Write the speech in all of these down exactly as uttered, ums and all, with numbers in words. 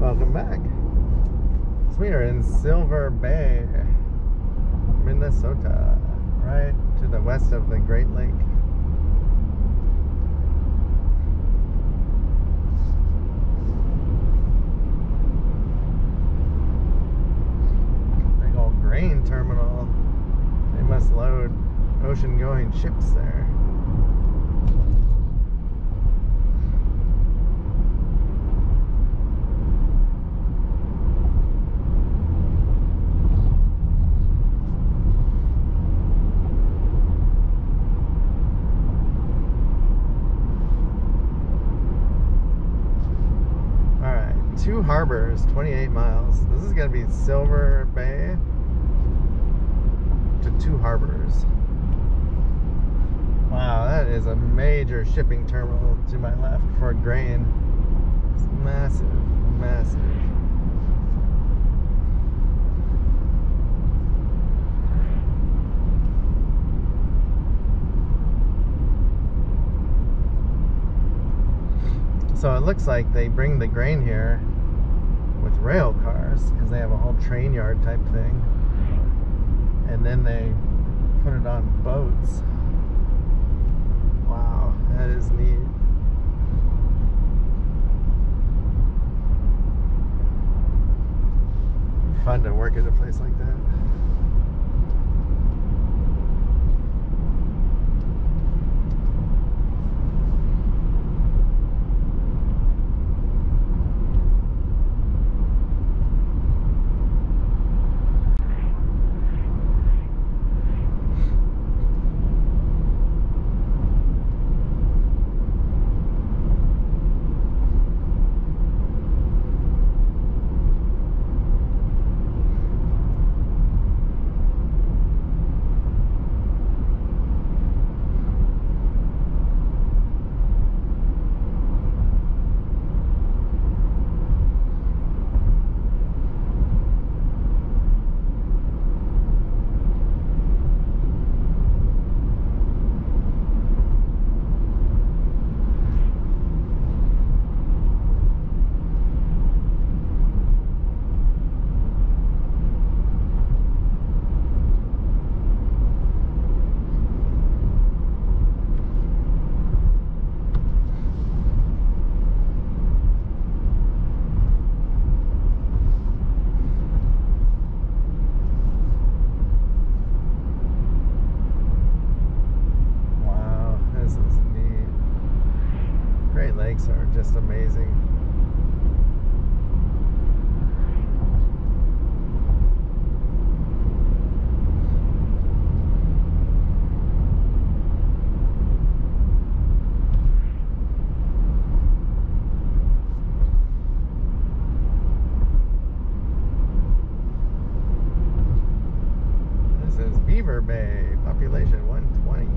Welcome back. So we are in Silver Bay, Minnesota, right to the west of the Great Lake. Big old grain terminal. They must load ocean-going ships there. Two harbors, twenty-eight miles. This is going to be Silver Bay to two harbors. Wow, that is a major shipping terminal to my left for grain. It's massive, massive. So it looks like they bring the grain here with rail cars because they have a whole train yard type thing, and then they put it on boats. Wow, that is neat. Fun to work at a place like that. Lakes are just amazing. This is Beaver Bay, population one twenty.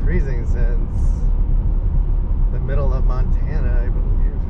freezing since the middle of Montana, I believe.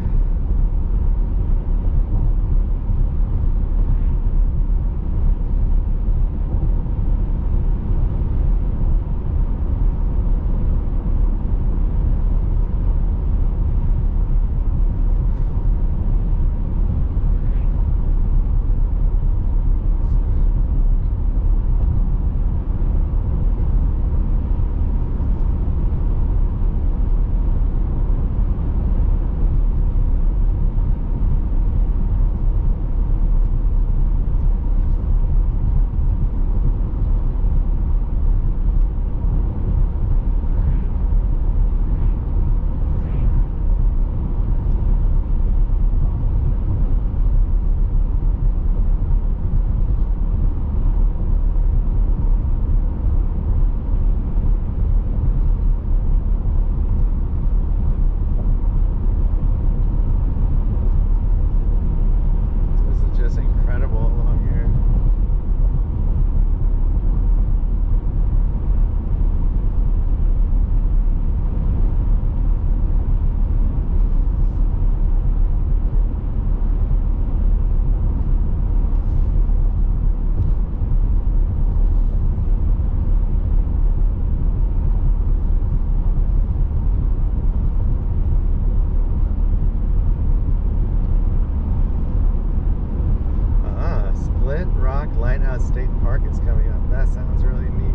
State Park is coming up. That sounds really neat.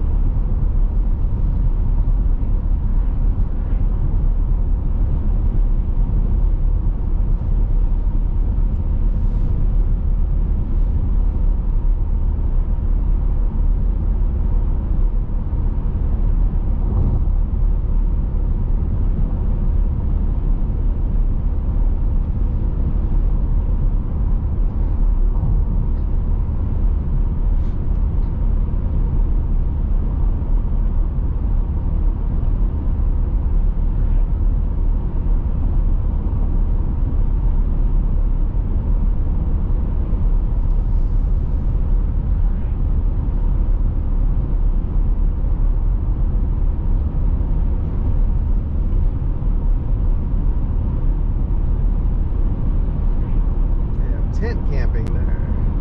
Tent camping there.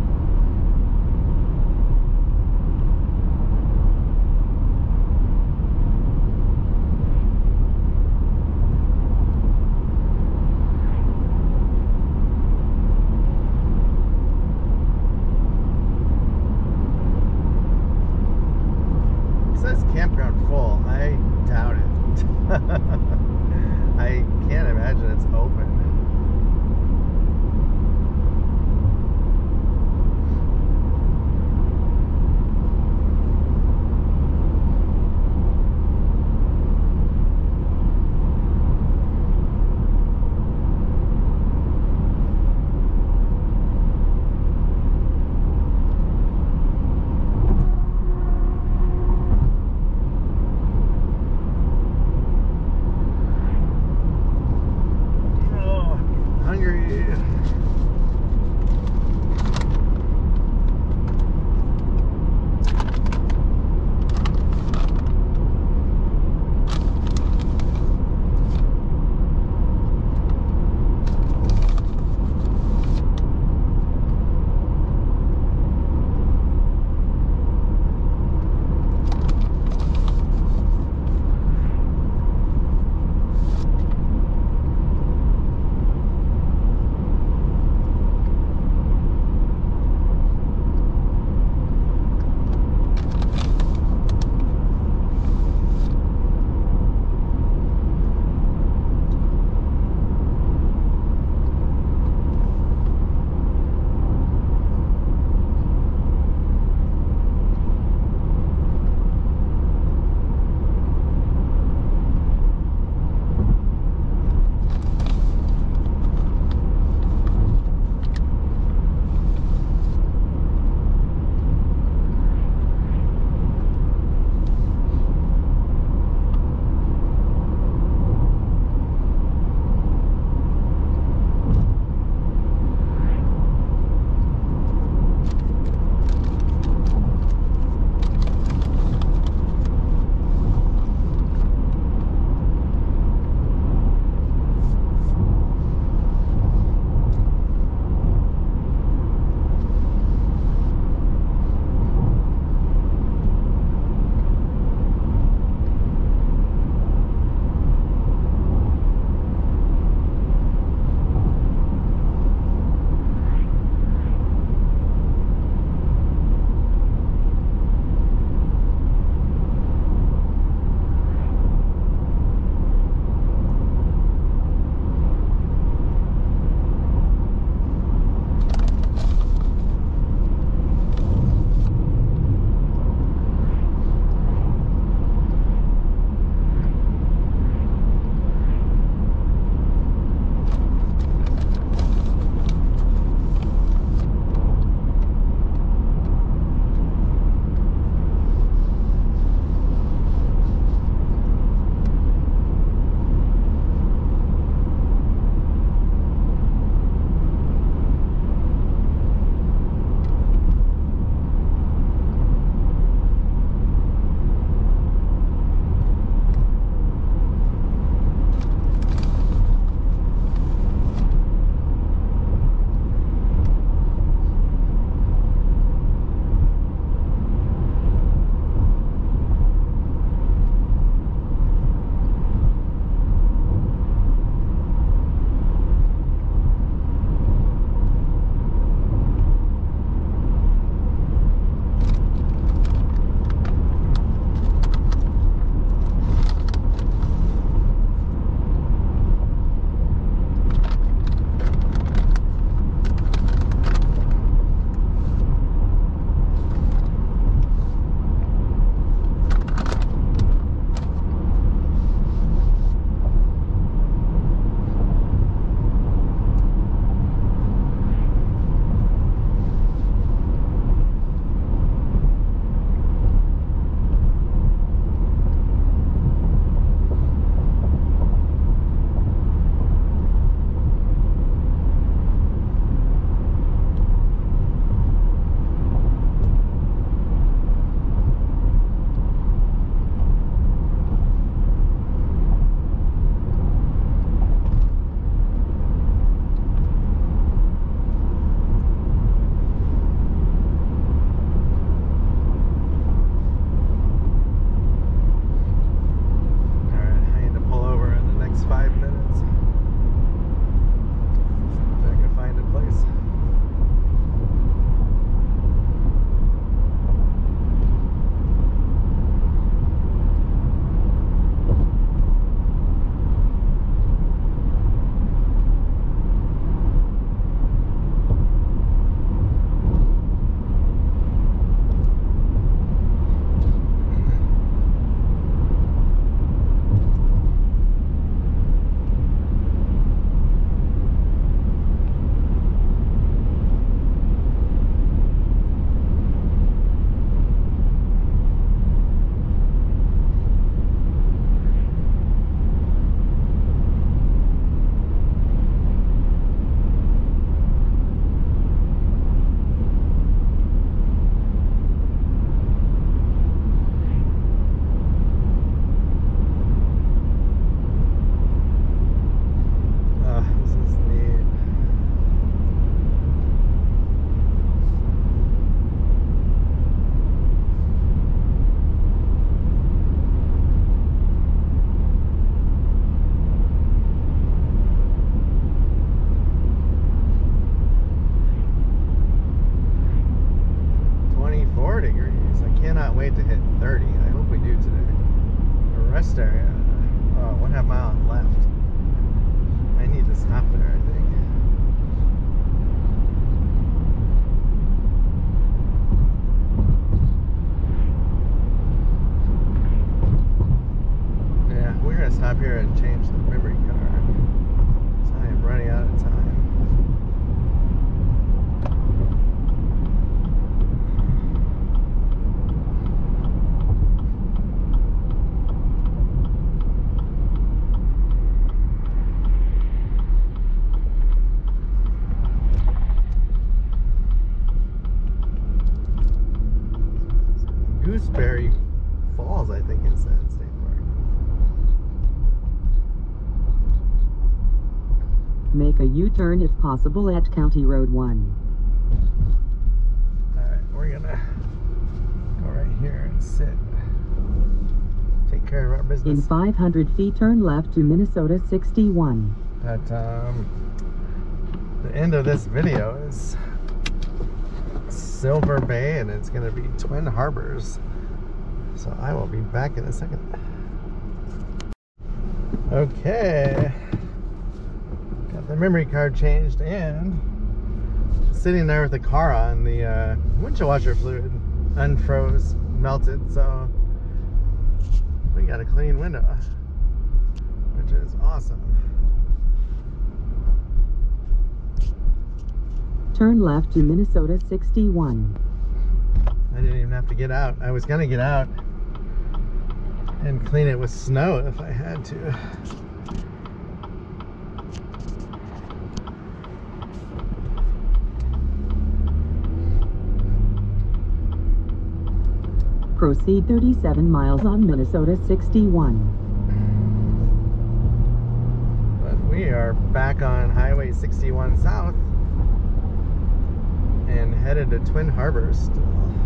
It says campground full. I doubt it. I can't imagine it's open. here and change the memory card. So I am running out of time. Gooseberry Falls, I think is that state park. Make a U-turn if possible at County Road one. Alright, we're gonna go right here and sit. Take care of our business. In five hundred feet, turn left to Minnesota sixty-one. But um, the end of this video is Silver Bay, and it's going to be Twin Harbors. So I will be back in a second. Okay, got the memory card changed and sitting there with the car on, the uh, windshield washer fluid unfroze, melted, so we got a clean window, which is awesome. Turn left to Minnesota sixty-one. I didn't even have to get out. I was gonna get out and clean it with snow if I had to. Proceed thirty-seven miles on Minnesota sixty-one. But we are back on Highway sixty-one South and headed to Twin Harbors still.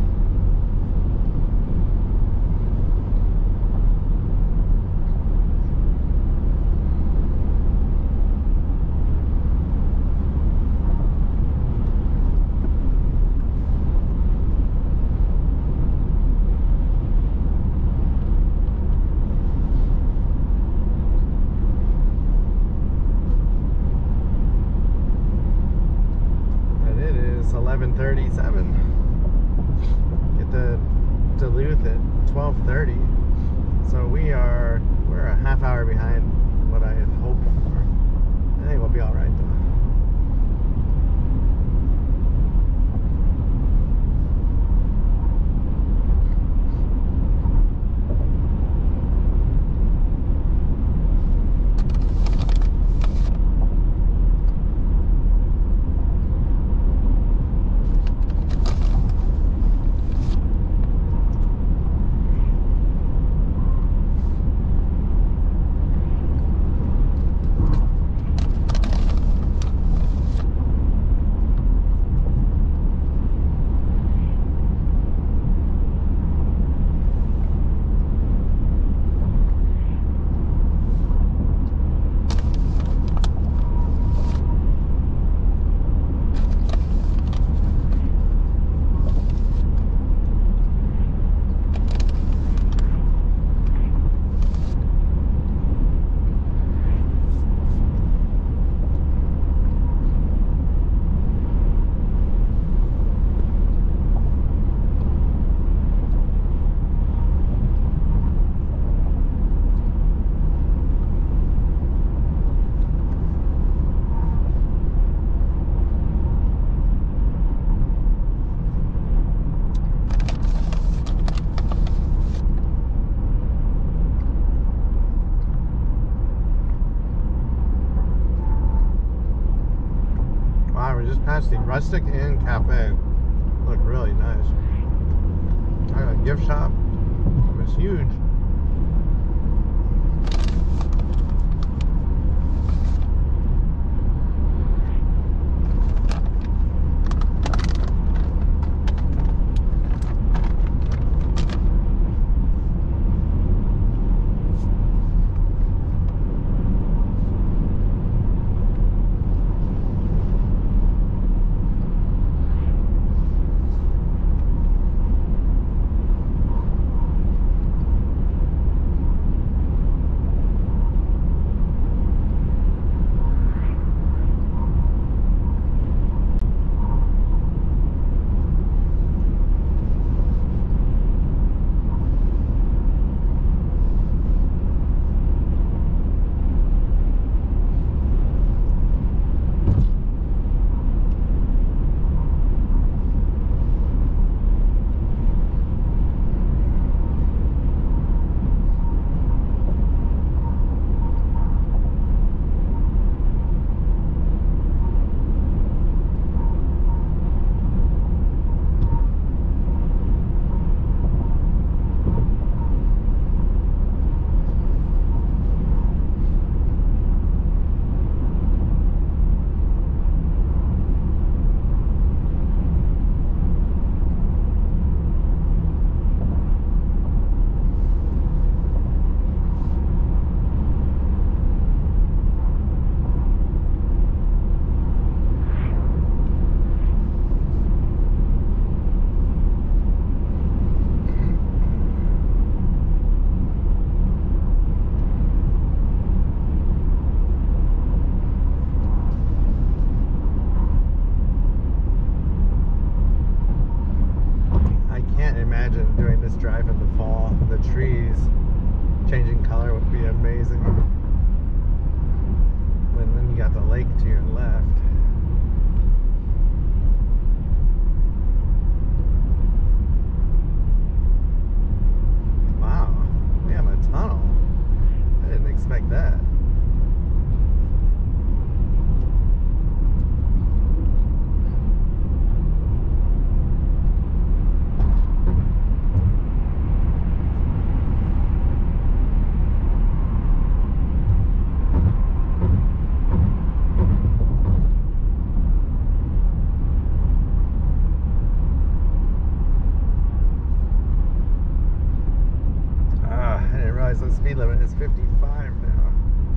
eleven thirty-seven. Get to Duluth at twelve thirty. So we are we're a half hour behind what I had hoped for. I think we'll be all right though. Past the Rustic Inn Cafe. Look really nice. I got a gift shop. It was huge. expect that. The speed limit is fifty-five now.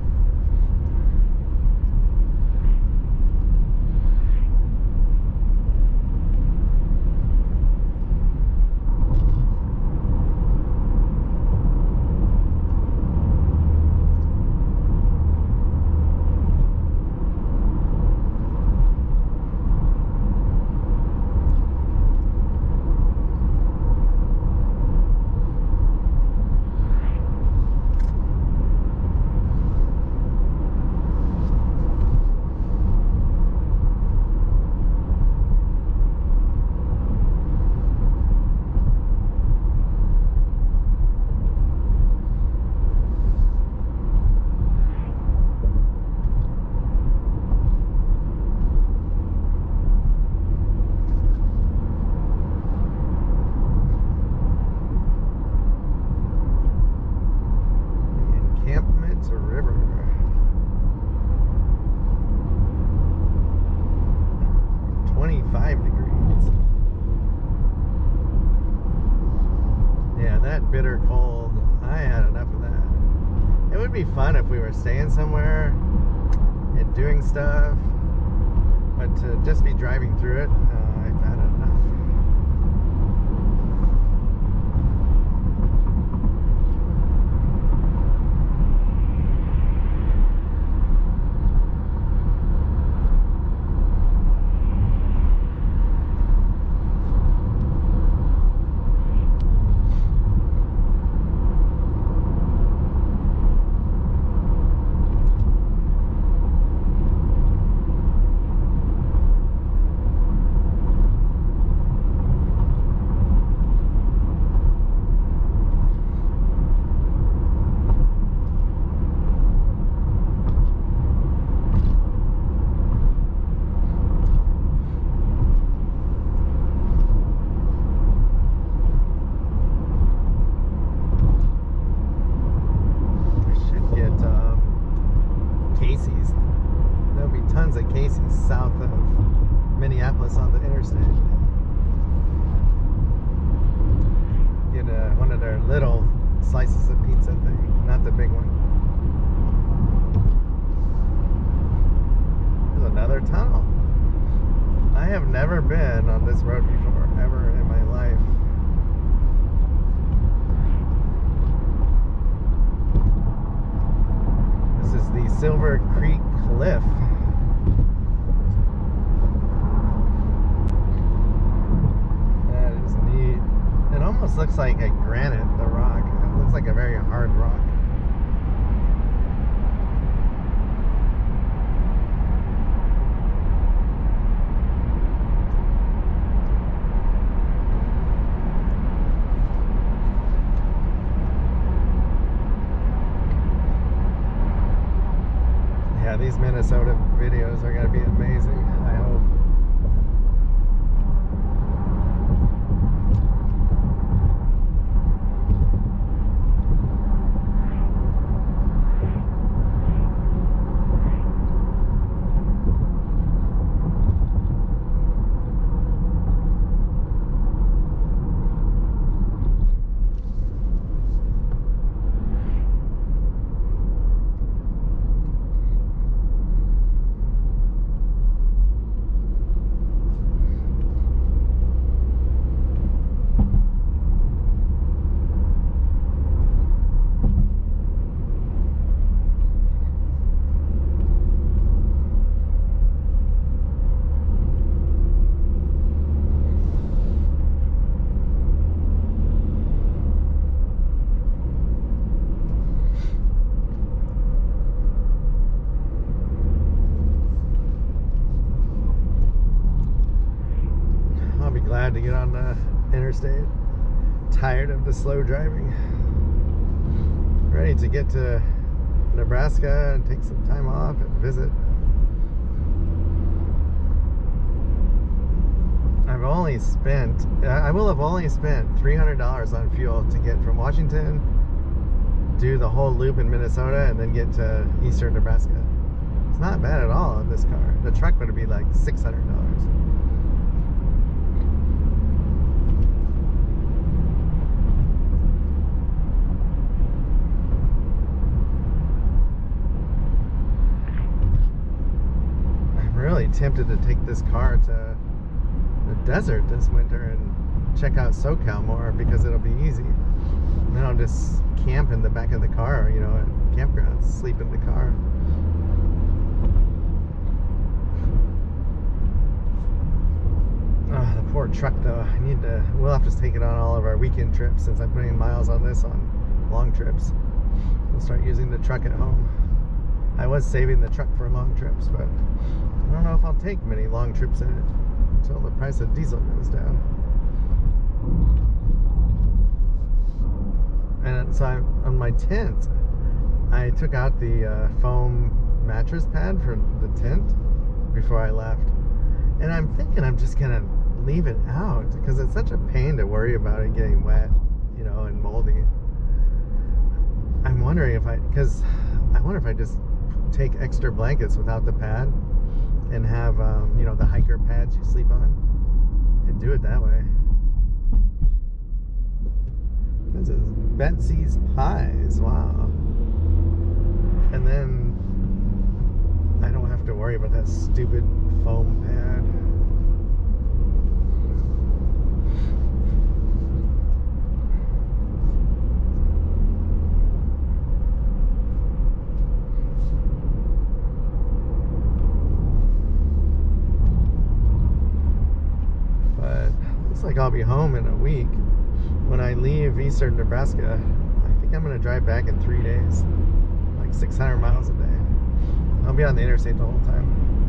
Bitter cold. I had enough of that. It would be fun if we were staying somewhere and doing stuff, but to just be driving through it, uh, I've had enough. South of Minneapolis on the interstate. Get a, one of their little slices of pizza thing, not the big one. There's another tunnel. I have never been on this road before, ever in my life. This is the Silver Creek Cliff. It almost looks like a granite, the rock. It looks like a very hard rock. Yeah, these Minnesota videos are going to be amazing, I hope. Glad to get on the interstate. Tired of the slow driving. Ready to get to Nebraska and take some time off and visit. I've only spent, I will have only spent three hundred dollars on fuel to get from Washington, do the whole loop in Minnesota, and then get to eastern Nebraska. It's not bad at all in this car. The truck would be like six hundred dollars. I'm really tempted to take this car to the desert this winter and check out SoCal more because it'll be easy. And then I'll just camp in the back of the car, you know, at campgrounds, sleep in the car. Oh, the poor truck though. I need to, we'll have to take it on all of our weekend trips since I'm putting miles on this on long trips. We'll start using the truck at home. I was saving the truck for long trips, but I don't know if I'll take many long trips in it until the price of diesel goes down. And so I, on my tent, I took out the uh, foam mattress pad for the tent before I left. And I'm thinking I'm just gonna leave it out because it's such a pain to worry about it getting wet, you know, and moldy. I'm wondering if I, because I wonder if I just take extra blankets without the pad and have, um, you know, the hiker pads you sleep on and do it that way. This is Betsy's Pies, wow. And then I don't have to worry about that stupid foam pad. But looks like I'll be home in a week. When I leave eastern Nebraska, I think I'm going to drive back in three days, like six hundred miles a day. I'll be on the interstate the whole time.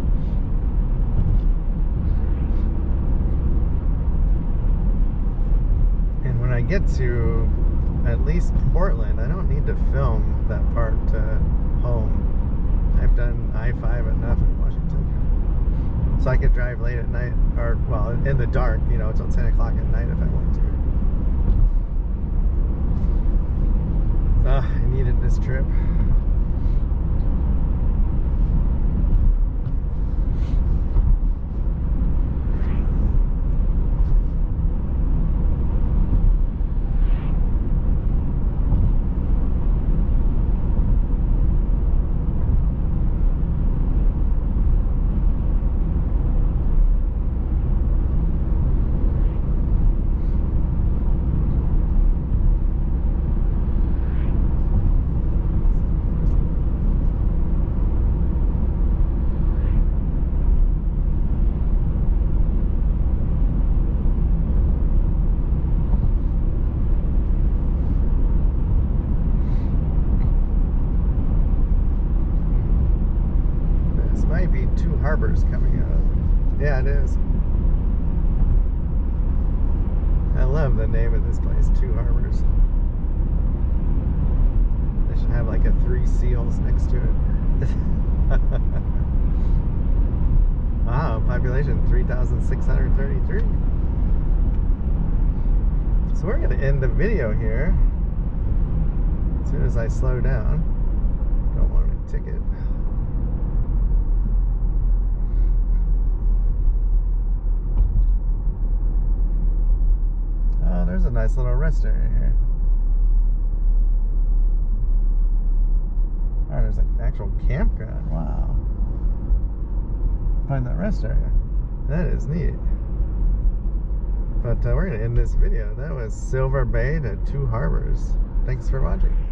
And when I get to at least Portland, I don't need to film that part to home. I've done I five enough in Washington. So I could drive late at night, or, well, in the dark, you know, until ten o'clock at night if I want to. Uh, I needed this trip. Harbors coming up. Yeah, it is. I love the name of this place, Two Harbors. They should have like a three seals next to it. Wow, population three thousand six hundred thirty-three. So we're going to end the video here as soon as I slow down. Don't want a ticket. Oh, there's a nice little rest area here. Oh, there's an actual campground. Wow. Find that rest area. That is neat. But uh, we're going to end this video. That was Silver Bay to Two Harbors. Thanks for watching.